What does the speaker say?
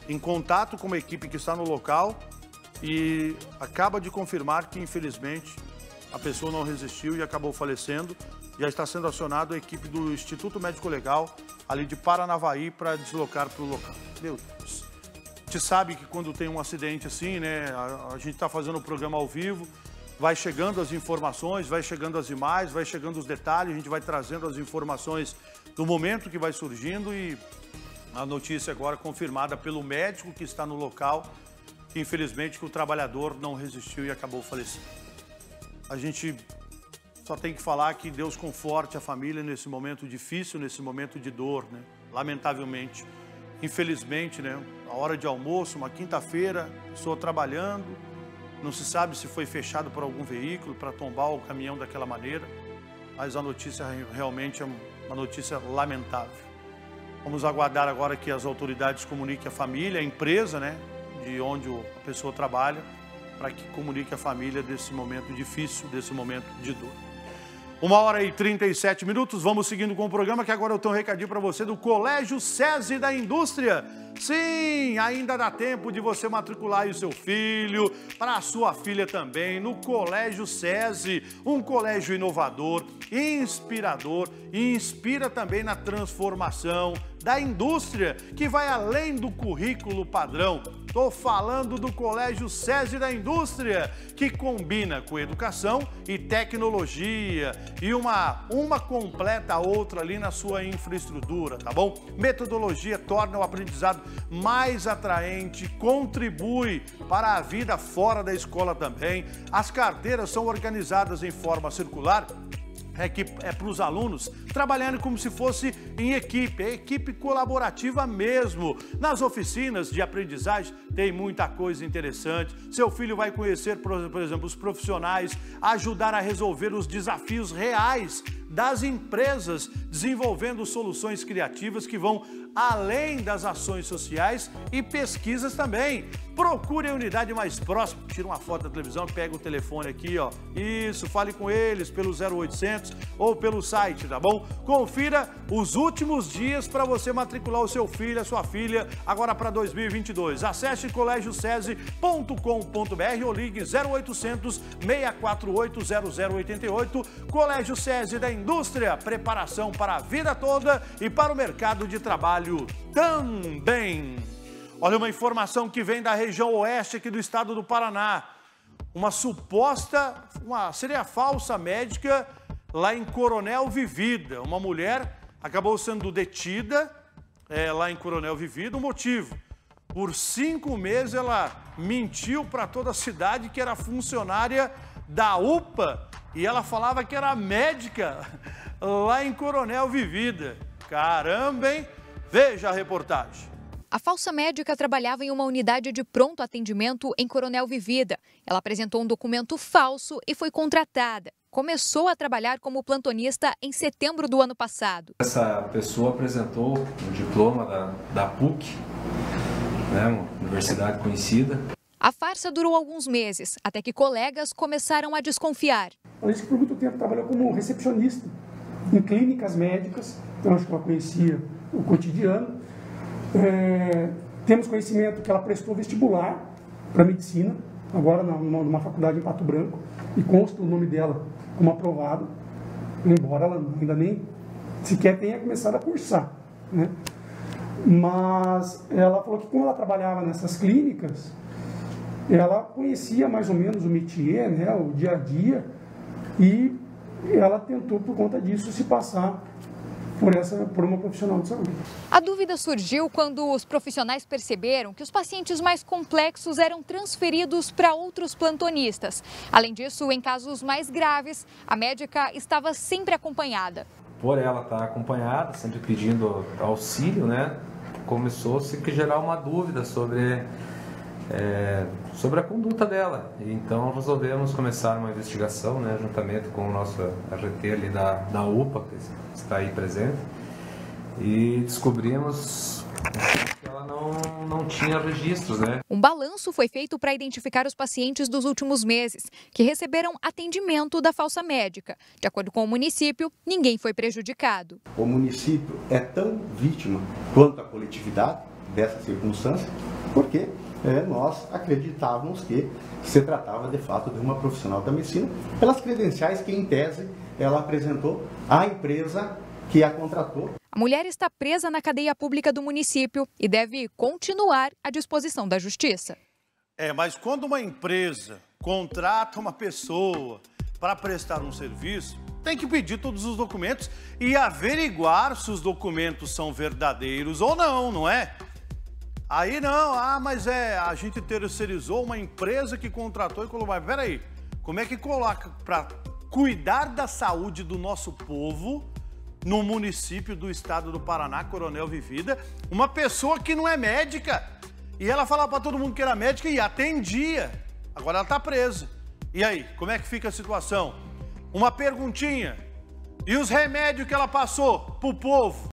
em contato com uma equipe que está no local e acaba de confirmar que, infelizmente, a pessoa não resistiu e acabou falecendo. Já está sendo acionado a equipe do Instituto Médico Legal, ali de Paranavaí, para deslocar para o local. Meu Deus. A gente sabe que quando tem um acidente assim, né, a gente está fazendo o programa ao vivo, vai chegando as informações, vai chegando as imagens, vai chegando os detalhes, a gente vai trazendo as informações do momento que vai surgindo e a notícia agora confirmada pelo médico que está no local, que infelizmente o trabalhador não resistiu e acabou falecendo. A gente só tem que falar que Deus conforte a família nesse momento difícil, nesse momento de dor, né? Lamentavelmente. Infelizmente, né? A hora de almoço, uma quinta-feira, pessoa trabalhando, não se sabe se foi fechado por algum veículo para tombar o caminhão daquela maneira, mas a notícia realmente é uma notícia lamentável. Vamos aguardar agora que as autoridades comuniquem a família, a empresa, né? De onde a pessoa trabalha, para que comunique a família desse momento difícil, desse momento de dor. 1h37, vamos seguindo com o programa, que agora eu tenho um recadinho para você do Colégio SESI da Indústria. Sim, ainda dá tempo de você matricular aí o seu filho, para a sua filha também, no Colégio SESI, um colégio inovador, inspirador e inspira também na transformação da indústria, que vai além do currículo padrão. Estou falando do Colégio SESI da Indústria, que combina com educação e tecnologia e uma completa a outra ali na sua infraestrutura, tá bom? Metodologia torna o aprendizado mais atraente, contribui para a vida fora da escola também. As carteiras são organizadas em forma circular, é para os alunos trabalharem como se fosse em equipe, é equipe colaborativa mesmo. Nas oficinas de aprendizagem tem muita coisa interessante. Seu filho vai conhecer, por exemplo, os profissionais, ajudar a resolver os desafios reais das empresas, desenvolvendo soluções criativas que vão além das ações sociais e pesquisas também. Procure a unidade mais próxima, tira uma foto da televisão, pega o telefone aqui, ó. Isso, fale com eles pelo 0800 ou pelo site, tá bom? Confira os últimos dias para você matricular o seu filho, a sua filha, agora para 2022. Acesse colegiosesi.com.br ou ligue 0800 648 0088. Colégio SESI da Indústria, preparação para a vida toda e para o mercado de trabalho também. Olha, uma informação que vem da região oeste aqui do estado do Paraná. Seria falsa médica lá em Coronel Vivida. Uma mulher acabou sendo detida lá em Coronel Vivida. O motivo? Por 5 meses ela mentiu para toda a cidade que era funcionária da UPA e ela falava que era médica lá em Coronel Vivida. Caramba, hein? Veja a reportagem. A falsa médica trabalhava em uma unidade de pronto atendimento em Coronel Vivida. Ela apresentou um documento falso e foi contratada. Começou a trabalhar como plantonista em setembro do ano passado. Essa pessoa apresentou um diploma da PUC, né, uma universidade conhecida. A farsa durou alguns meses, até que colegas começaram a desconfiar. Ela disse que por muito tempo trabalhou como recepcionista em clínicas médicas, então acho que ela conhecia o cotidiano. Temos conhecimento que ela prestou vestibular para medicina, agora numa faculdade em Pato Branco, e consta o nome dela como aprovado, embora ela ainda nem sequer tenha começado a cursar, né? Mas ela falou que como ela trabalhava nessas clínicas, ela conhecia mais ou menos o métier, né, o dia a dia, e ela tentou, por conta disso, se passar por uma profissional de saúde. A dúvida surgiu quando os profissionais perceberam que os pacientes mais complexos eram transferidos para outros plantonistas. Além disso, em casos mais graves, a médica estava sempre acompanhada. Por ela estar acompanhada, sempre pedindo auxílio, né, começou-se a gerar uma dúvida sobre a conduta dela. Então resolvemos começar uma investigação, né, juntamente com o nosso RT ali da UPA, que está aí presente, e descobrimos que ela não tinha registros, né? Um balanço foi feito para identificar os pacientes dos últimos meses que receberam atendimento da falsa médica. De acordo com o município, ninguém foi prejudicado. O município é tão vítima quanto a coletividade dessa circunstância, porque nós acreditávamos que se tratava de fato de uma profissional da medicina, pelas credenciais que, em tese, ela apresentou à empresa que a contratou. A mulher está presa na cadeia pública do município e deve continuar à disposição da Justiça. Mas quando uma empresa contrata uma pessoa para prestar um serviço, tem que pedir todos os documentos e averiguar se os documentos são verdadeiros ou não, não é? Aí não, mas a gente terceirizou uma empresa que contratou e colocou. Mas peraí, como é que coloca para cuidar da saúde do nosso povo no município do estado do Paraná, Coronel Vivida, uma pessoa que não é médica? E ela falava para todo mundo que era médica e atendia. Agora ela está presa. E aí, como é que fica a situação? Uma perguntinha. E os remédios que ela passou pro povo?